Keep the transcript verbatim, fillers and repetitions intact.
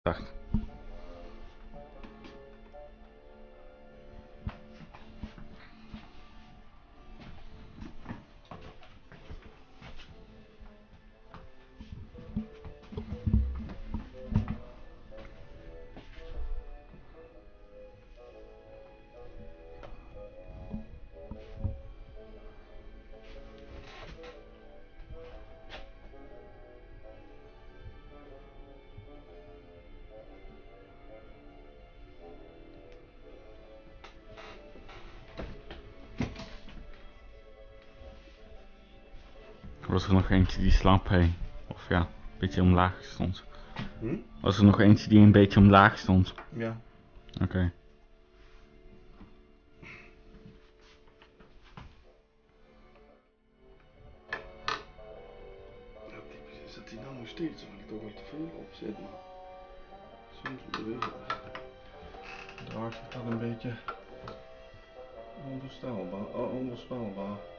Dacht. Was er nog eentje die slap heen? Of ja, een beetje omlaag stond. Hm? Was er nog eentje die een beetje omlaag stond? Ja. Oké. Okay. Ja, typisch is dat hij nou nog steeds, waar ik toch nog te veel op zit, maar soms beweegt het. Het draagje gaat een beetje onvoorstelbaar, onvoorspelbaar.